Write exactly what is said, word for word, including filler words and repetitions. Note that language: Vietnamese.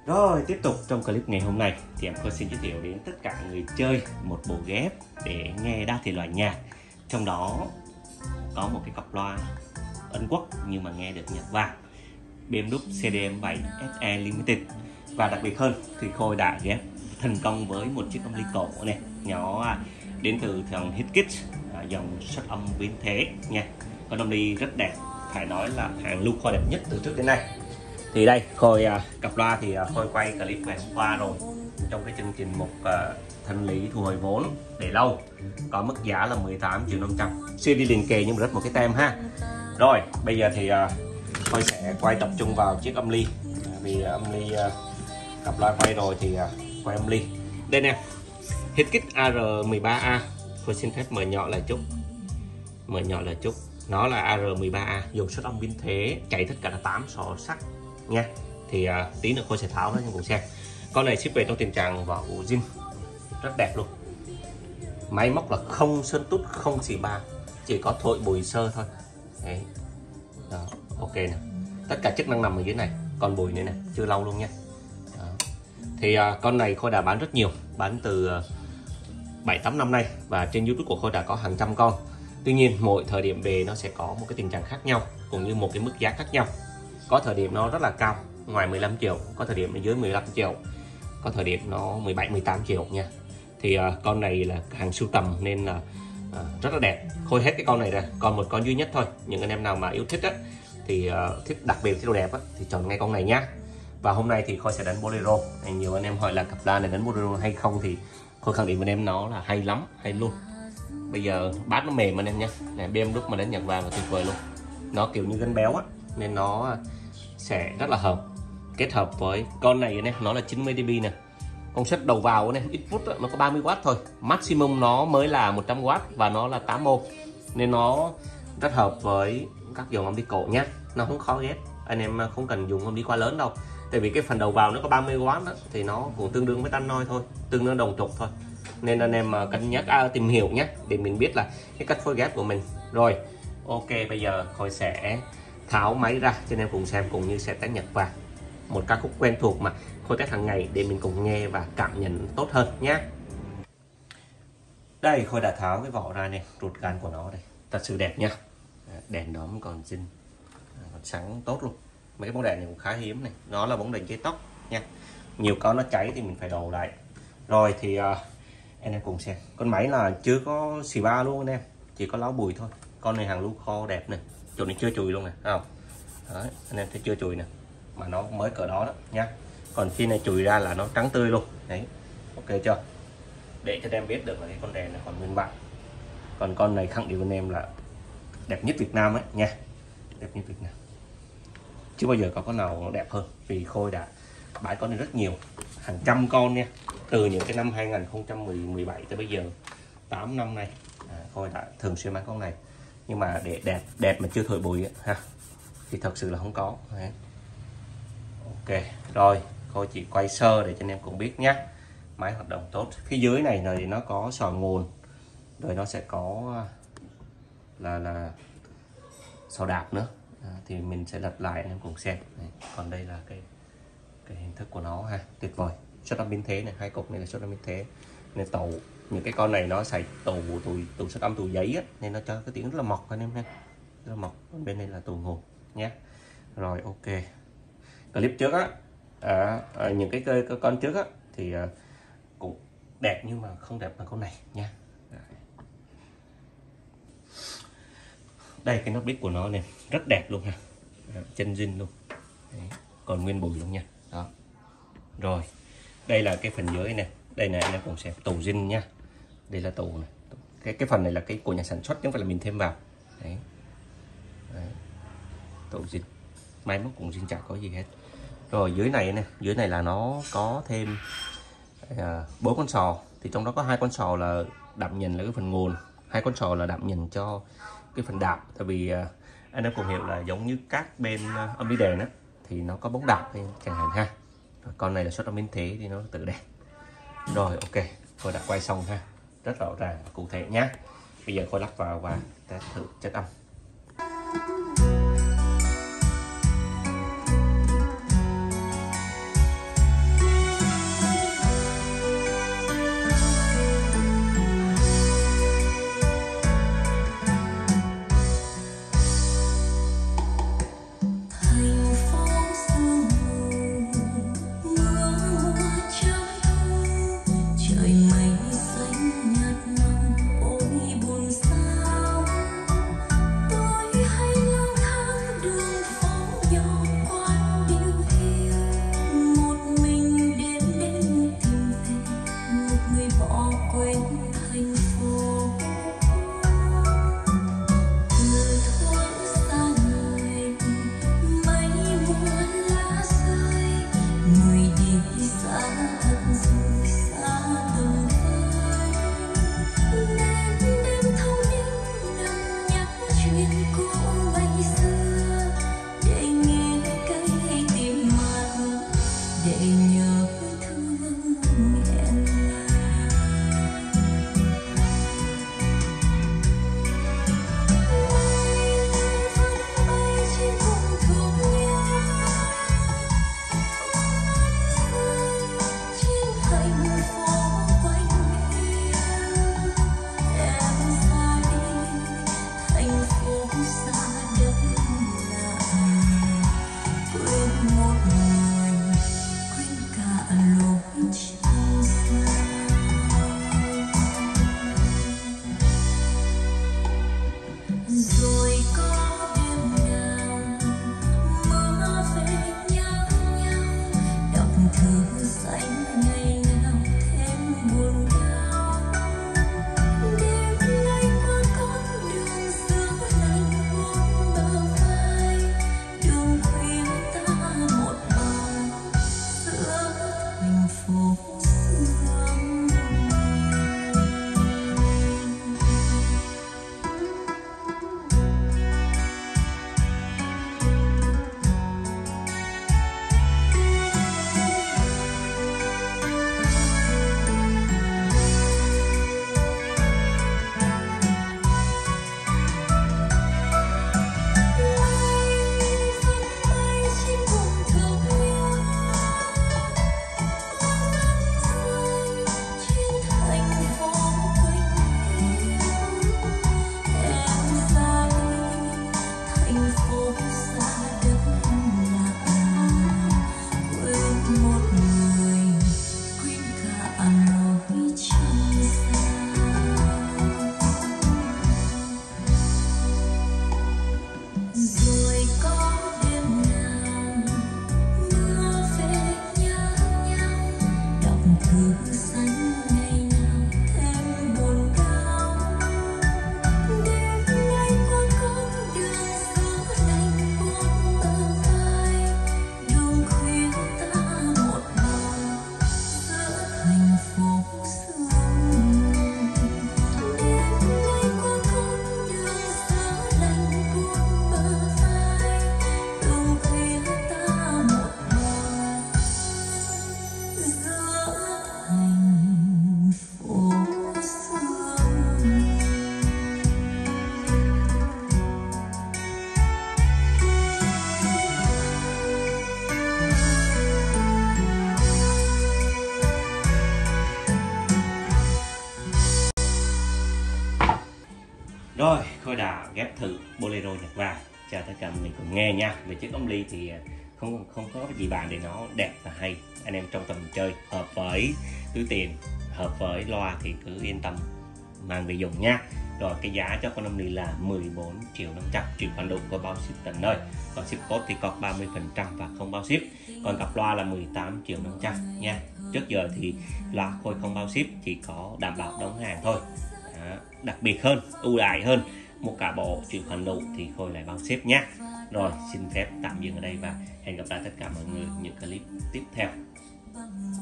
Rồi tiếp tục trong clip ngày hôm nay thì em Khôi xin giới thiệu đến tất cả người chơi một bộ ghép để nghe đa thể loại nhạc, trong đó có một cái cặp loa Ấn Quốc nhưng mà nghe được nhạc vàng bê em đúc xê đê em bảy ét e Limited. Và đặc biệt hơn thì Khôi đã ghép thành công với một chiếc âm ly cổ này nhỏ đến từ thằng Hitkit, dòng xuất âm biến thế nha. Con âm ly rất đẹp, phải nói là hàng lưu Khôi đẹp nhất từ trước đến nay. Thì đây Khôi cặp loa thì Khôi quay clip ngày hôm qua rồi, trong cái chương trình mục uh, thanh lý thu hồi vốn để lâu, có mức giá là mười tám triệu năm trăm, xê đê liền kề nhưng mà rất một cái tem ha. Rồi bây giờ thì uh, Khôi sẽ quay tập trung vào chiếc âm ly, vì âm ly uh, cặp loa quay rồi thì uh, quay âm ly. Đây nè, Hitkit a rờ mười ba a. Khôi xin phép mở nhỏ lại chút, mở nhỏ lại chút. Nó là a rờ mười ba a, dùng xuất âm biến thế, chạy tất cả là tám xỏ sắt nha. Thì uh, tí nữa Khôi sẽ tháo nó cho cùng xem. Con này ship về trong tình trạng vỏ zin rất đẹp luôn. Máy móc là không sơn tút, không xì ba, chỉ có thổi bụi sơ thôi. Đấy. Đó, ok nè. Tất cả chức năng nằm ở dưới này, còn bụi này nè, chưa lau luôn nha. Đó. Thì uh, con này Khôi đã bán rất nhiều, bán từ uh, bảy tám năm nay, và trên YouTube của Khôi đã có hàng trăm con. Tuy nhiên mỗi thời điểm về nó sẽ có một cái tình trạng khác nhau, cũng như một cái mức giá khác nhau. Có thời điểm nó rất là cao, ngoài mười lăm triệu, có thời điểm nó dưới mười lăm triệu, có thời điểm nó mười bảy mười tám triệu nha. Thì uh, con này là hàng sưu tầm nên là uh, rất là đẹp. Khôi hết cái con này rồi, còn một con duy nhất thôi. Những anh em nào mà yêu thích á, thì uh, thích đặc biệt thích đồ đẹp á, thì chọn ngay con này nhá. Và hôm nay thì Khôi sẽ đánh bolero. Nhiều anh em hỏi là cặp loa này đánh bolero hay không, thì Khôi khẳng định với anh em nó là hay lắm, hay luôn. Bây giờ bát nó mềm anh em nhé, này bê em đúc mà đánh nhạc vàng là tuyệt vời luôn. Nó kiểu như gân béo á, nên nó sẽ rất là hợp. Kết hợp với con này này, nó là chín mươi đê bê nè, công suất đầu vào này ít phút nó có ba mươi oát thôi, maximum nó mới là một trăm oát và nó là tám ohm, nên nó rất hợp với các dòng âm đi cổ nhé. Nó không khó ghép, anh em không cần dùng âm đi quá lớn đâu, tại vì cái phần đầu vào nó có ba mươi oát đó, thì nó cũng tương đương với Tannoy thôi, tương đương đồng trục thôi. Nên anh em cân nhắc à, tìm hiểu nhé, để mình biết là cái cách phối ghép của mình. Rồi ok, bây giờ Khôi sẽ tháo máy ra cho anh em cùng xem, cũng như sẽ test nhạc vàng, một ca khúc quen thuộc mà Khôi test hàng ngày, để mình cùng nghe và cảm nhận tốt hơn nhé. Đây Khôi đã tháo cái vỏ ra này, ruột gan của nó đây, thật sự đẹp nha. Đèn đóm còn zin, còn sáng tốt luôn. Mấy cái bóng đèn này cũng khá hiếm này, nó là bóng đèn dây tóc nha, nhiều con nó cháy thì mình phải đồ lại. Rồi thì uh, anh em cùng xem, con máy là chưa có xì ba luôn anh em, chỉ có láo bụi thôi. Con này hàng lưu kho đẹp này, chỗ này chưa chùi luôn này, thấy không? Đấy, anh em thấy chưa chùi nè, mà nó mới cỡ đó đó nha. Còn khi này chùi ra là nó trắng tươi luôn đấy, ok chưa? Để cho em biết được là cái con đèn này còn nguyên bản. Còn con này khẳng định với anh em là đẹp nhất Việt Nam ấy nha, đẹp nhất Việt Nam, chưa bao giờ có con nào đẹp hơn. Vì Khôi đã bãi con này rất nhiều, hàng trăm con nha, từ những cái năm hai nghìn không trăm mười bảy tới bây giờ tám năm nay, à, Khôi đã thường xuyên bán con này. Nhưng mà để đẹp đẹp mà chưa thổi bụi ấy, ha, thì thật sự là không có. Đấy. Ok rồi, Khôi chỉ quay sơ để cho anh em cũng biết nhé. Máy hoạt động tốt. Phía dưới này rồi thì nó có sò nguồn, rồi nó sẽ có là là sò đạp nữa, à, thì mình sẽ lật lại anh em cùng xem. Đấy. Còn đây là cái cái hình thức của nó ha, tuyệt vời. Xuất âm biến thế này, hai cục này là xuất âm biến thế, nên tủ những cái con này nó xài tủ tủ tủ xuất âm tủ giấy á, nên nó cho cái tiếng rất là mộc anh em ha, rất là mộc. Bên đây là tủ nguồn nhé. Rồi ok, clip trước á, à, à, những cái, cái, cái con trước á thì à, cũng đẹp nhưng mà không đẹp bằng con này nha. Đây cái nắp bít của nó này rất đẹp luôn ha, à, chân zin luôn. Đấy. Còn nguyên bụi luôn nha. Đó. Rồi đây là cái phần dưới này, đây này anh em cùng xem, tủ zin nha. Đây là tủ này, cái cái phần này là cái của nhà sản xuất chứ không phải là mình thêm vào. Đấy. Đấy. Tủ zin, máy móc cũng zin, chả có gì hết. Rồi dưới này này, dưới này là nó có thêm bốn à, con sò, thì trong đó có hai con sò là đảm nhận là cái phần nguồn, hai con sò là đảm nhận cho cái phần đạp. Tại vì à, anh em cùng hiểu là giống như các bên uh, âm ly đèn á, thì nó có bóng đạp chẳng hạn ha. Rồi, con này là xuất âm biến thế thì nó tự đẹp. Rồi ok, Khôi đã quay xong ha, rất rõ ràng cụ thể nhé. Bây giờ Khôi lắp vào và test thử chất âm. để nhớ thương em. Rồi, Khôi đã ghép thử Bolero nhạc vàng cho tất cả mọi người cùng nghe nha. Về chiếc ống ly thì không không có gì bàn để nó đẹp và hay. Anh em trong tầm chơi hợp với túi tiền, hợp với loa thì cứ yên tâm mang về dùng nha. Rồi cái giá cho con ống ly là mười bốn triệu năm trăm, chuyển khoản đủ có bao ship tận nơi. Còn ship code thì có ba mươi phần trăm và không bao ship. Còn cặp loa là mười tám triệu năm trăm nha. Trước giờ thì loa Khôi không bao ship, chỉ có đảm bảo đóng hàng thôi. Đó, đặc biệt hơn, ưu đãi hơn, một cả bộ chuyển khoản đủ thì Khôi lại bao ship nhé. Rồi xin phép tạm dừng ở đây và hẹn gặp lại tất cả mọi người những clip tiếp theo.